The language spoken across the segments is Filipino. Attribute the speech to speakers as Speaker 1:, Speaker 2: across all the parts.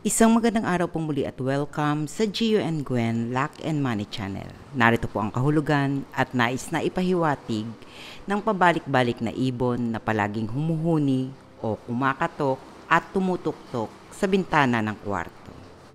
Speaker 1: Isang magandang araw po muli at welcome sa Gio and Gwen Luck and Money Channel. Narito po ang kahulugan at nais na ipahiwatig ng pabalik-balik na ibon na palaging humuhuni o kumakatok at tumutuktok sa bintana ng kwarto.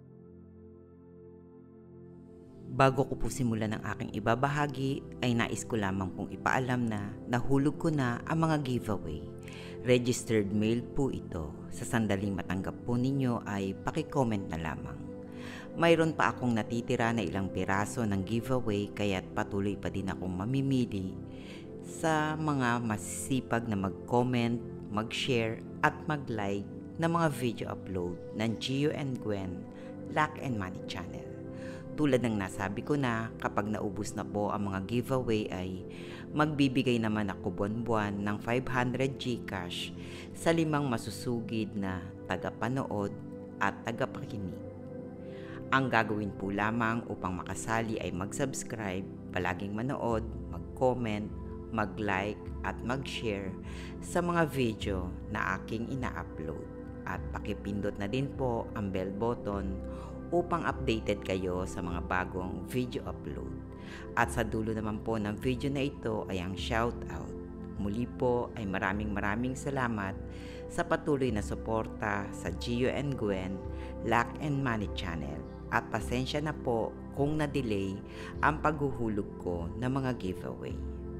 Speaker 1: Bago ko po simulan ang aking ibabahagi ay nais ko lamang pong ipaalam na nahulog ko na ang mga giveaway. Registered mail po ito. Sa sandaling matanggap po ninyo ay paki-comment na lamang. Mayroon pa akong natitira na ilang piraso ng giveaway kaya't patuloy pa din akong mamimili sa mga masisipag na mag-comment, mag-share at mag-like na mga video upload ng Gio and Gwen Luck and Money Channel. Tulad ng nasabi ko na, kapag naubos na po ang mga giveaway ay magbibigay naman ako buwan-buwan ng 500 GCash sa 5 masusugid na tagapanood at tagapakinig. Ang gagawin po lamang upang makasali ay mag-subscribe, palaging manood, mag-comment, mag-like at mag-share sa mga video na aking ina-upload. At pakipindot na din po ang bell button upang updated kayo sa mga bagong video upload. At sa dulo naman po ng video na ito ay ang shoutout. Muli po ay maraming salamat sa patuloy na suporta sa Gio and Gwen Luck and Money Channel. At pasensya na po kung na-delay ang paghuhulog ko ng mga giveaway.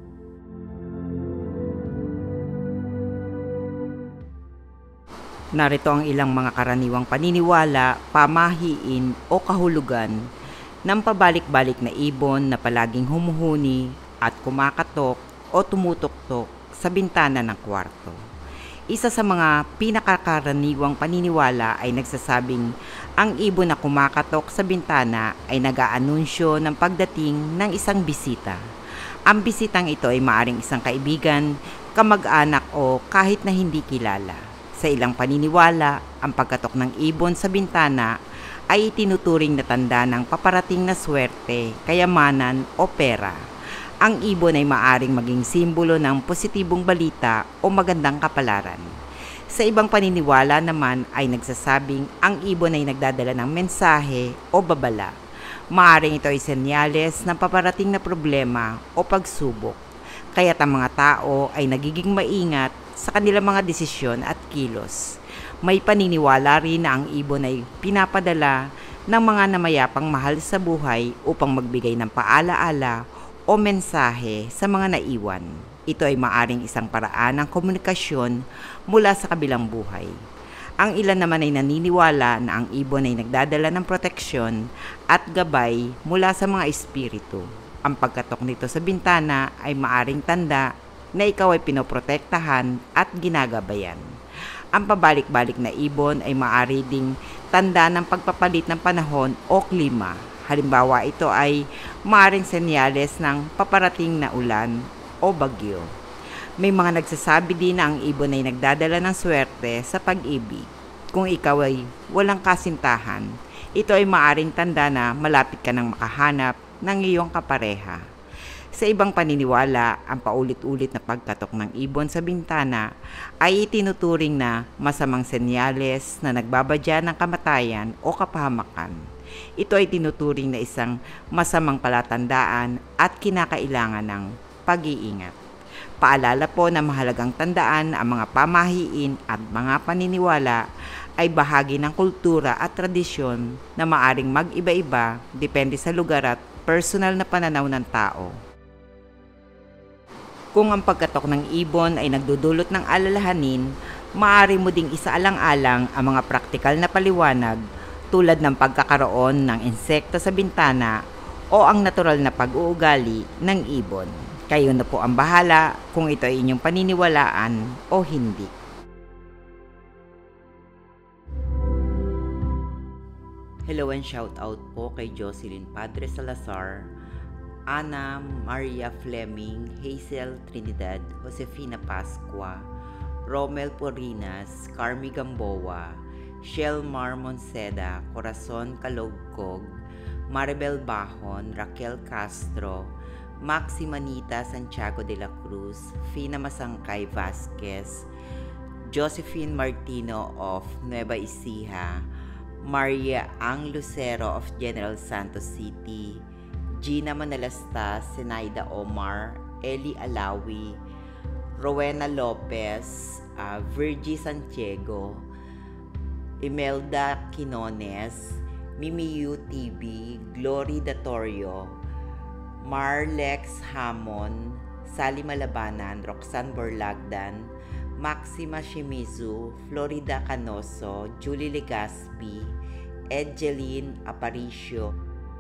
Speaker 1: Narito ang ilang mga karaniwang paniniwala, pamahiin o kahulugan ng pabalik-balik na ibon na palaging humuhuni at kumakatok o tumutuktok sa bintana ng kwarto. Isa sa mga pinakakaraniwang paniniwala ay nagsasabing ang ibon na kumakatok sa bintana ay nag-aanunsyo ng pagdating ng isang bisita. Ang bisitang ito ay maaring isang kaibigan, kamag-anak o kahit na hindi kilala. Sa ilang paniniwala, ang pagkatok ng ibon sa bintana ay itinuturing na tanda ng paparating na swerte, kayamanan o pera. Ang ibon ay maaring maging simbolo ng positibong balita o magandang kapalaran. Sa ibang paniniwala naman ay nagsasabing ang ibon ay nagdadala ng mensahe o babala. Maaring ito ay senyales ng paparating na problema o pagsubok. Kaya't ang mga tao ay nagiging maingat sa kanilang mga desisyon at kilos. May paniniwala rin na ang ibon ay pinapadala ng mga namayapang mahal sa buhay upang magbigay ng paalaala o mensahe sa mga naiwan. Ito ay maaring isang paraan ng komunikasyon mula sa kabilang buhay. Ang ilan naman ay naniniwala na ang ibon ay nagdadala ng proteksyon at gabay mula sa mga espiritu. Ang pagkatok nito sa bintana ay maaring tanda na ikaw ay pinoprotektahan at ginagabayan. Ang pabalik-balik na ibon ay maaari ding tanda ng pagpapalit ng panahon o klima. Halimbawa, ito ay maaring senyales ng paparating na ulan o bagyo. May mga nagsasabi din na ang ibon ay nagdadala ng swerte sa pag-ibig. Kung ikaw ay walang kasintahan, ito ay maaring tanda na malapit ka nang makahanap ng iyong kapareha. Sa ibang paniniwala, ang paulit-ulit na pagkatok ng ibon sa bintana ay itinuturing na masamang senyales na nagbabadya ng kamatayan o kapahamakan. Ito ay tinuturing na isang masamang palatandaan at kinakailangan ng pag-iingat. Paalala po na mahalagang tandaan ang mga pamahiin at mga paniniwala ay bahagi ng kultura at tradisyon na maaring mag-iba-iba depende sa lugar at personal na pananaw ng tao. Kung ang pagkatok ng ibon ay nagdudulot ng alalahanin, maaari mo ding isaalang-alang ang mga praktikal na paliwanag tulad ng pagkakaroon ng insekto sa bintana o ang natural na pag-uugali ng ibon. Kayo na po ang bahala kung ito ay inyong paniniwalaan o hindi. Hello and shout out po kay Jocelyn Padre Salazar, Ana Maria Fleming, Hazel Trinidad, Josefina Pascua, Romel Porinas, Carmi Gamboa, Shelmar Monseda, Corazon Calogcog, Maribel Bahon, Raquel Castro, Maxi Manita Santiago de la Cruz, Fina Masangkay Vasquez, Josephine Martino of Nueva Ecija, Maria Ang Lucero of General Santos City, Gina Manalasta, Zenaida Omar, Eli Alawi, Rowena Lopez, Virgie Santiago, Imelda Quinones, Mimi UTV, Glory Datorio, Marlex Hamon, Sally Malabanan, Roxanne Borlagdan, Maxima Shimizu, Florida Canoso, Julie Legaspi, Edgeline Aparicio.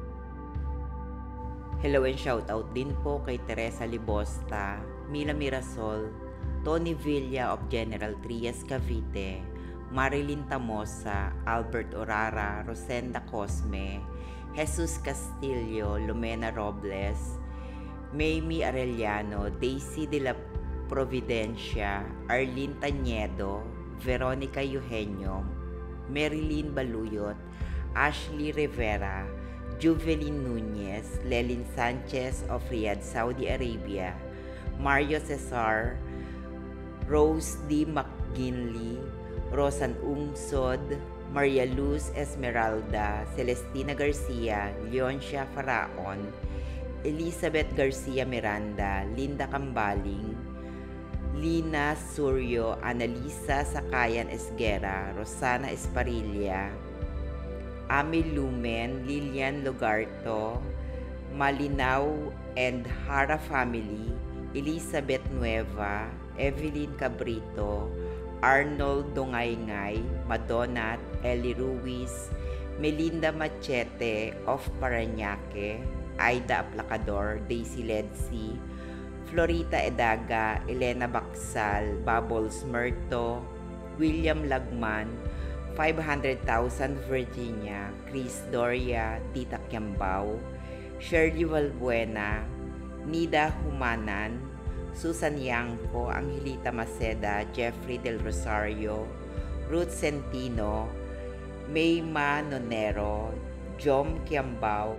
Speaker 1: Hello and shoutout din po kay Teresa Libosta, Mila Mirasol, Tony Villa of General Trias Cavite, Marilyn Tamosa, Albert Orara, Rosenda Cosme, Jesus Castillo, Lumena Robles, Mamie Arellano, Daisy de la Providencia, Arlene Tañedo, Veronica Eugenio, Marilyn Baluyot, Ashley Rivera, Juvelin Nunez, Lelin Sanchez of Riyadh, Saudi Arabia, Mario Cesar, Rose D. McGinley, Rosan Ungsod, Maria Luz Esmeralda, Celestina Garcia, Leoncia Faraon, Elizabeth Garcia Miranda, Linda Cambaling, Lina Suryo, Analisa Sakayan Esguera, Rosana Esparilla, Ami Lumen, Lilian Logarto, Malinaw and Hara Family, Elizabeth Nueva, Evelyn Cabrito, Arnold Dongayngay, Madonna, Eli Ruiz, Melinda Machete of Parañaque, Aida Aplacador, Daisy Ledsi, Florita Edaga, Elena Baksal, Bubbles Merto, William Lagman, 500,000 Virginia, Chris Doria, Tita Kiambao, Shirley Valbuena, Nida Humanan, Susan Yangco, Angelita Maceda, Jeffrey Del Rosario, Ruth Centino, Mayma Nonero, Jom Kiambao.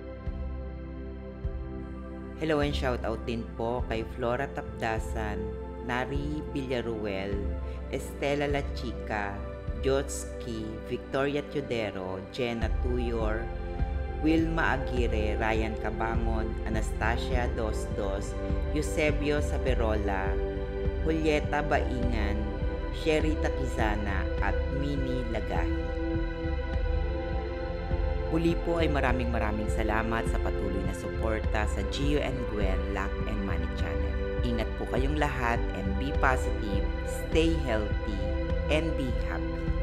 Speaker 1: Hello and shoutout din po kay Flora Tapdasan, Nari Villaruel, Estela La Chica, Jotski, Victoria Teodero, Jenna Tuyor, Wilma Aguirre, Ryan Cabangon, Anastasia Dosdos, Eusebio Saberola, Julieta Baingan, Sherita Kizana at Mini Lagahi. Muli po ay maraming salamat sa patuloy na suporta sa Gio and Gwen Luck and Money Channel. Ingat po kayong lahat and be positive, stay healthy, and be happy.